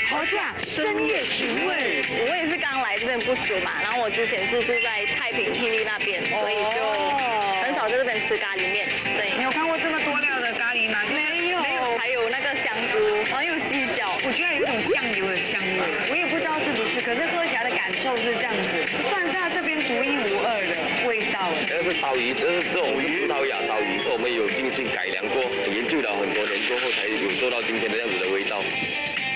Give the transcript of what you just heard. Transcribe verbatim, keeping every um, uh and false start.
豪价深夜寻味。 我也是刚来这边不久嘛，然后我之前是住在太平霹雳那边，所以就很少在这边吃咖喱面。对， 你有看过这么多料的咖喱吗？ 没有，没有，还有那个香菇，还有鸡脚， 我觉得有一种酱油的香味，我也不知道是不是，可是喝起来的感受是这样子，算是它这边独一无二的味道。 这是烧鱼，这是这种是葡萄牙烧鱼，我们有精心改良过，研究了很多年过后才有做到今天的样子的味道。